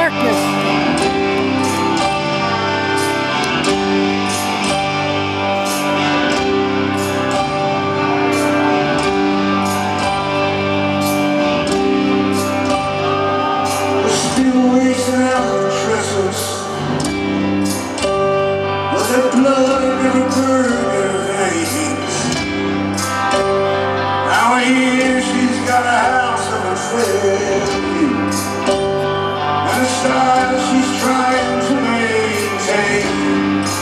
darkness. Blood never burned her veins. Now I hear she's got a house of herself and a style she's trying to maintain.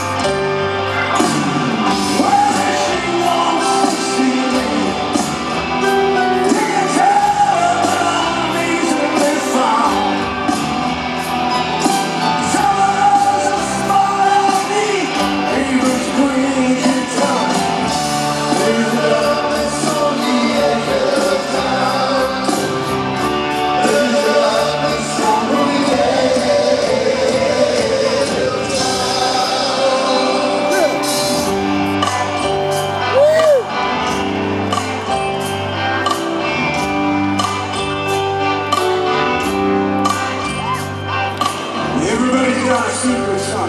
Whether she wants to see me, we can tell her that I'm easily found. Some of us are smart on me. Neighbors, queens, you tell me there's love that's on the edge of town. There's love that's on the edge of town. Everybody's got a secret, son.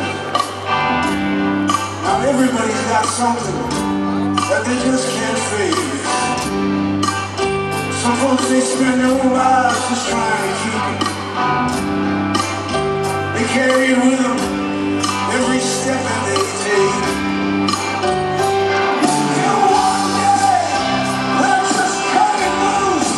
Now everybody's got something that they just can't face. Some folks, they spend their whole lives just trying to keep it. They carry it with them every step that they take. And one day, they're just cutting loose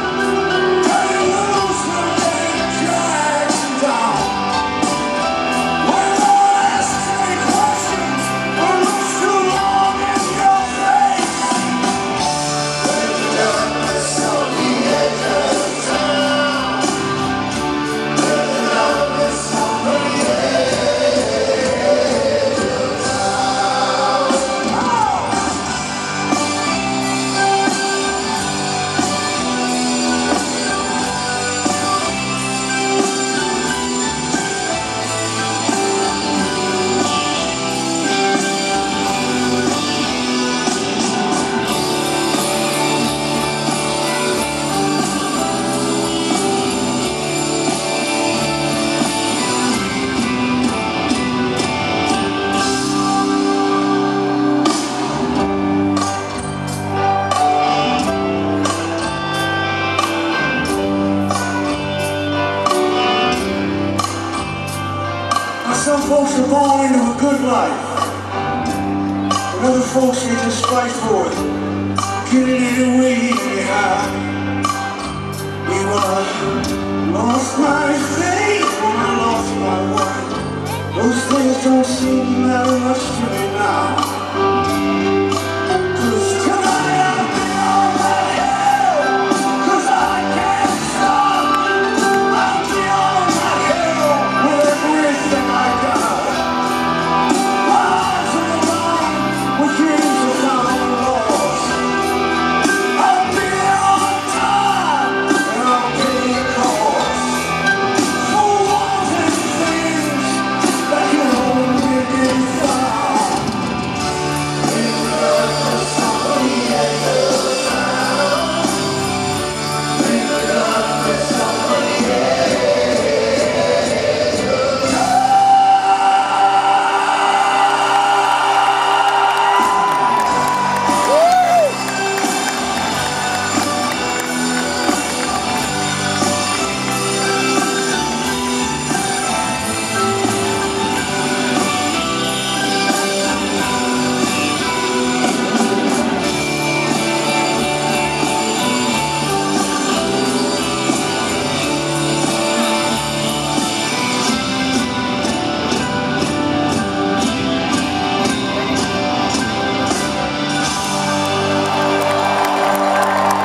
when they drag them down. When the last any questions or looks too long in your face, there's darkness on the edge of town. There's darkness on the edge of town. Some folks are born into a good life, but other folks they just fight for it, getting it way behind. Meanwhile, I lost my faith when I lost my wife. Those things don't seem to matter much to me now.